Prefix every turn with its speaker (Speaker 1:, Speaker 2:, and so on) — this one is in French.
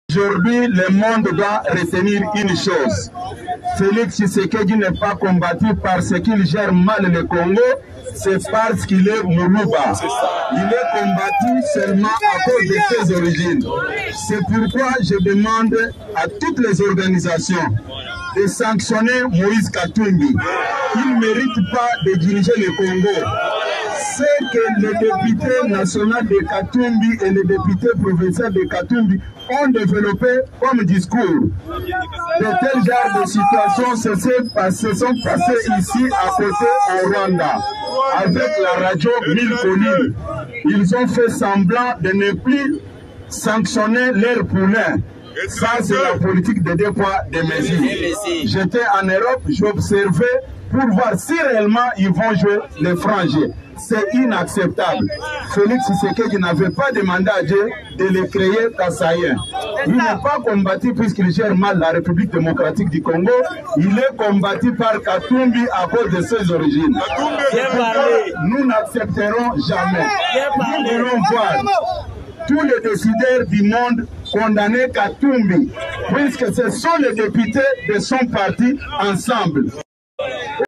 Speaker 1: Aujourd'hui, le monde doit retenir une chose. Félix Tshisekedi n'est pas combattu parce qu'il gère mal le Congo, c'est parce qu'il est Moulouba. Il est combattu seulement à cause de ses origines. C'est pourquoi je demande à toutes les organisations de sanctionner Moïse Katumbi. Il ne mérite pas de diriger le Congo. C'est que le député national de Katumbi et le député provincial de Katumbi ont développé comme discours. De tels genres de situations se sont passées ici à côté au Rwanda. Avec la radio 1000 collines, ils ont fait semblant de ne plus sanctionner leurs poulains. Ça, c'est la politique de deux poids, deux mesures. J'étais en Europe, j'observais pour voir si réellement ils vont jouer les frangers. C'est inacceptable. Félix Tshisekedi n'avait pas demandé à Dieu de le créer Kassaïen. Il n'est pas combattu puisqu'il gère mal la République démocratique du Congo. Il est combattu par Katumbi à cause de ses origines. Nous n'accepterons jamais. Nous voulons voir tous les décideurs du monde condamner Katumbi, puisque ce sont les députés de son parti ensemble.